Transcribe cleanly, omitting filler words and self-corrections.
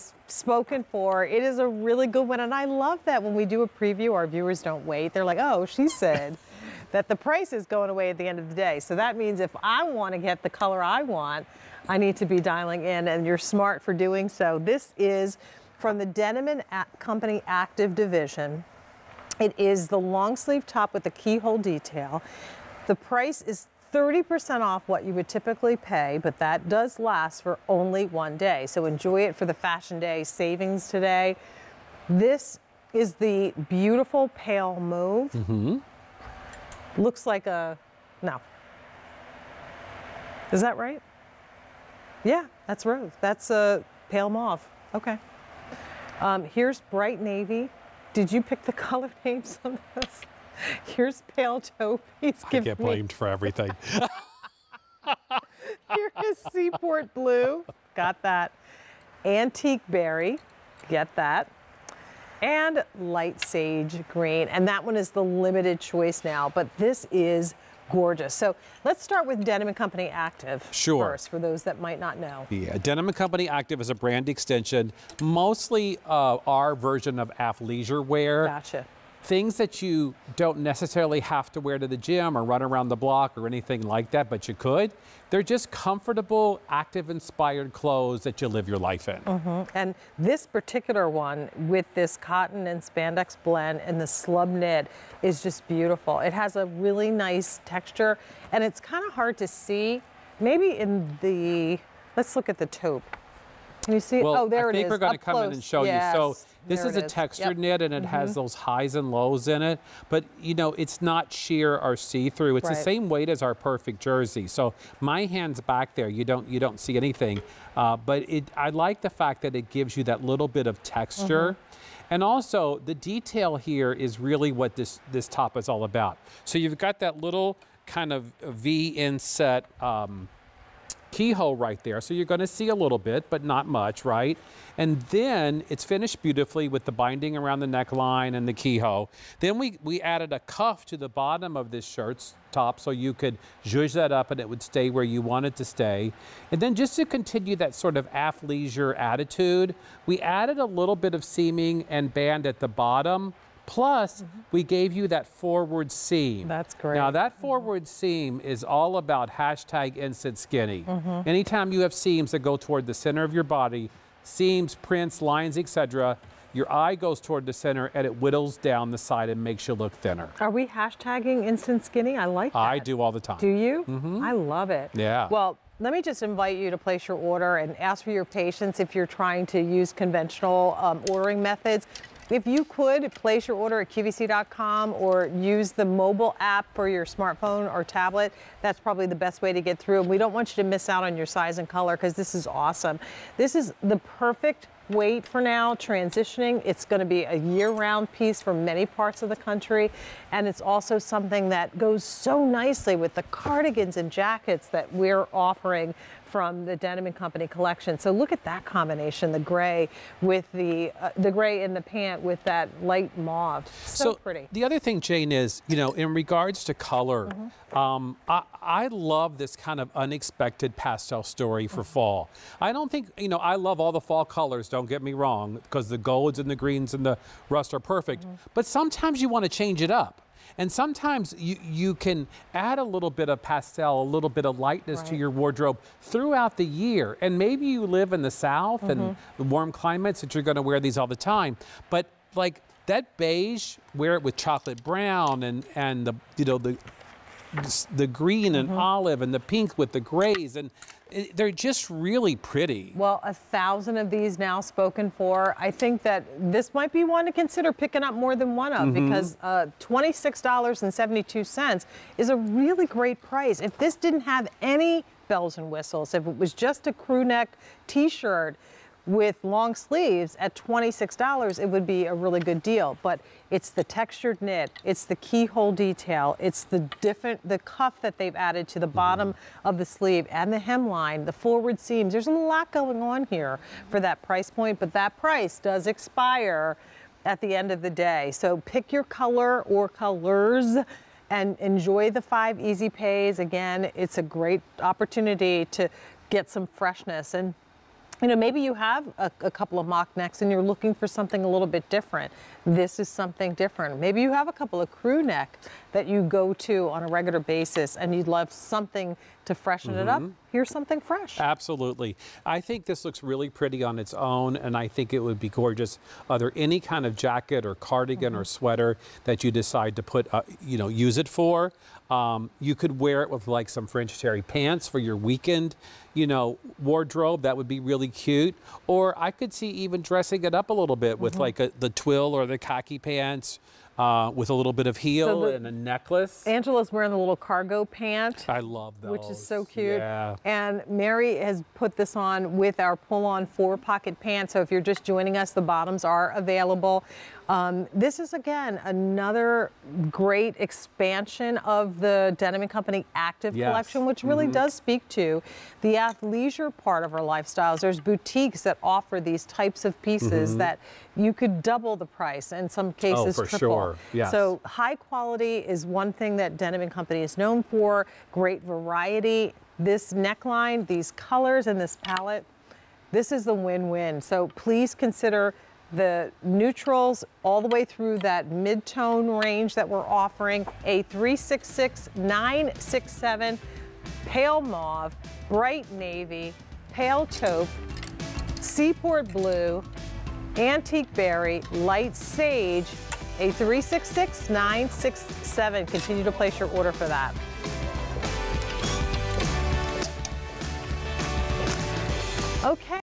spoken for. It is a really good one, and I love that when we do a preview, our viewers don't wait. They're like, oh, she said that the price is going away at the end of the day. So that means if I want to get the color I want, I need to be dialing in, and you're smart for doing so. This is from the Denim & Company Active Division. It is the long sleeve top with the keyhole detail. The price is 30% off what you would typically pay, but that does last for only one day. So enjoy it for the Fashion Day savings today. This is the beautiful pale mauve. Looks like a, no. Is that right? Yeah, that's rose. That's a pale mauve. Okay. Here's bright navy. Did you pick the color names on this? Here's pale taupe. I get blamed for everything. Here is seaport blue. Got that. Antique berry. Get that. And light sage green. And that one is the limited choice now, but this is gorgeous. So let's start with Denim & Company Active first, for those that might not know. Yeah, Denim & Company Active is a brand extension, mostly our version of athleisure wear. Gotcha. Things that you don't necessarily have to wear to the gym or run around the block or anything like that, but you could. They're just comfortable, active-inspired clothes that you live your life in. And this particular one with this cotton and spandex blend and the slub knit is just beautiful. It has a really nice texture, and it's kind of hard to see. Maybe in the, let's look at the taupe. Can you see? Well, oh, there it is. I think we're going to come in and show you. So this is a textured knit, and it has those highs and lows in it. But, you know, it's not sheer or see-through. It's the same weight as our perfect jersey. So my hand's back there. You don't see anything. But I like the fact that it gives you that little bit of texture. And also, the detail here is really what this top is all about. So you've got that little kind of V inset keyhole right there, so you're going to see a little bit, but not much, right? And then it's finished beautifully with the binding around the neckline and the keyhole. Then we added a cuff to the bottom of this shirt's top, so you could zhuzh that up and it would stay where you want it to stay. And then just to continue that sort of athleisure attitude, we added a little bit of seaming and band at the bottom. Plus, we gave you that forward seam. That's great. Now, that forward seam is all about hashtag instant skinny. Anytime you have seams that go toward the center of your body, seams, prints, lines, etc., your eye goes toward the center and it whittles down the side and makes you look thinner. Are we hashtagging instant skinny? I like that. I do all the time. Do you? I love it. Yeah. Well, let me just invite you to place your order and ask for your patience if you're trying to use conventional ordering methods. If you could place your order at QVC.com or use the mobile app for your smartphone or tablet, that's probably the best way to get through. And we don't want you to miss out on your size and color because this is awesome. This is the perfect weight for now, transitioning. It's going to be a year-round piece for many parts of the country. And it's also something that goes so nicely with the cardigans and jackets that we're offering from the Denim & Company collection. So look at that combination, the gray with the gray in the pant with that light mauve. So pretty. The other thing, Jane, is, you know, in regards to color, I love this kind of unexpected pastel story for fall. I don't think, you know, I love all the fall colors, don't get me wrong, because the golds and the greens and the rust are perfect. But sometimes you want to change it up. And sometimes you can add a little bit of pastel, a little bit of lightness to your wardrobe throughout the year. And maybe you live in the South and the warm climates that you're going to wear these all the time. But like that beige, wear it with chocolate brown and the, you know, the green and olive and the pink with the grays, and they're just really pretty. Well, 1,000 of these now spoken for. I think that this might be one to consider picking up more than one of because $26.72 is a really great price. If this didn't have any bells and whistles, if it was just a crew neck t-shirt with long sleeves at $26, it would be a really good deal. But it's the textured knit, it's the keyhole detail, it's the cuff that they've added to the bottom of the sleeve and the hemline, the forward seams. There's a lot going on here for that price point, but that price does expire at the end of the day. So pick your color or colors and enjoy the 5 easy pays. Again, it's a great opportunity to get some freshness. And You know, maybe you have a couple of mock necks and you're looking for something a little bit different. This is something different. Maybe you have a couple of crew neck that you go to on a regular basis and you'd love something to freshen it up. Here's something fresh. Absolutely. I think this looks really pretty on its own, and I think it would be gorgeous. Are there any kind of jacket or cardigan or sweater that you decide to put, you know, use it for? You could wear it with like some French terry pants for your weekend, you know, wardrobe. That would be really cute. Or I could see even dressing it up a little bit with like the twill or the khaki pants. With a little bit of heel and a necklace. Angela's wearing the little cargo pant. I love those. Which is so cute. Yeah. And Mary has put this on with our pull-on 4-pocket pants. So if you're just joining us, the bottoms are available. This is, again, another great expansion of the Denim & Company Active collection, which really does speak to the athleisure part of our lifestyles. There's boutiques that offer these types of pieces that you could double the price, in some cases triple. Sure. Yes. So high quality is one thing that Denim & Company is known for. Great variety. This neckline, these colors, and this palette, this is the win-win. So please consider the neutrals all the way through that mid-tone range that we're offering. A 366, 967, pale mauve, bright navy, pale taupe, seaport blue, antique berry, light sage, a 366, 967. Continue to place your order for that. Okay.